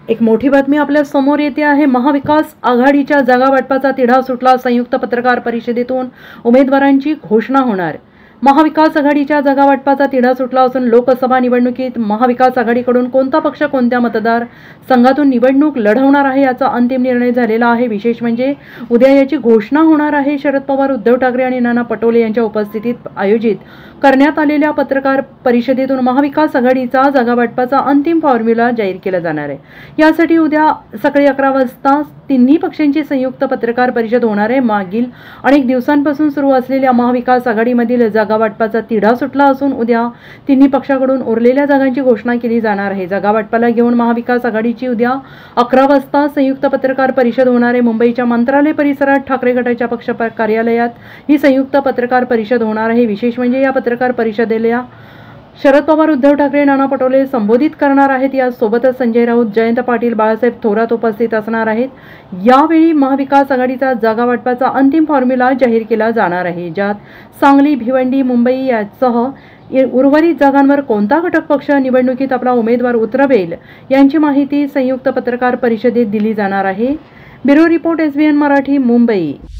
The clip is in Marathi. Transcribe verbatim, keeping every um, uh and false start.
एक मोठी बातमी आपल्या समोर येते आहे। महाविकास आघाडीच्या जागा वाटपाचा तिढा सुटला। संयुक्त पत्रकार परिषदेतून उमेदवारांची घोषणा होणार। महाविकास आघाडीच्या जागा वाटपाचा तिढा सुटला असून लोकसभा निवडणुकीत महाविकास आघाडीकडून कोणता पक्ष कोणत्या मतदार संघातून निवडणूक लढवणार आहे याचा अंतिम निर्णय झालेला आहे। विशेष म्हणजे उद्या याची घोषणा होणार आहे। शरद पवार, उद्धव ठाकरे आणि नाना पटोले यांच्या उपस्थितीत आयोजित करण्यात आलेल्या पत्रकार परिषदेतून महाविकास आघाडीचा जागा वाटपाचा अंतिम फॉर्म्युला जाहीर केला जाणार आहे। यासाठी उद्या सकाळी अकरा वाजता तिन्ही पक्षांची संयुक्त पत्रकार परिषद होणार आहे। मागील अनेक दिवसांपासून सुरू असलेल्या महाविकास आघाडीमधील जागा वाटपाचा तिढा सुटला असून उद्या तिन्ही पक्षाकडून उरलेल्या जागांची घोषणा केली जाणार आहे। जागा वाटपाला घेऊन महाविकास आघाडीची उद्या अकरा वाजता संयुक्त पत्रकार परिषद होणार आहे। मुंबईच्या मंत्रालय परिसरात ठाकरे गटाच्या पक्ष कार्यालयात ही संयुक्त पत्रकार परिषद होणार आहे। विशेष म्हणजे या पत्रकार परिषदेला शरद पवार, उद्धव ठाकरे, नाना पटोले संबोधित करणार आहेत। यासोबतच संजय राऊत, जयंत पाटील, बाळासाहेब थोरात उपस्थित असणार आहेत। यावेळी महाविकास आघाडीचा जागा वाटपाचा अंतिम फॉर्म्युला जाहीर केला जाणार आहे, ज्यात सांगली, भिवंडी, मुंबई यासह उर्वरित जागांवर कोणता घटक पक्ष निवडणुकीत आपला उमेदवार उतरवेल यांची माहिती संयुक्त पत्रकार परिषदेत दिली जाणार आहे। Bureau report, S B N Marathi, Mumbai.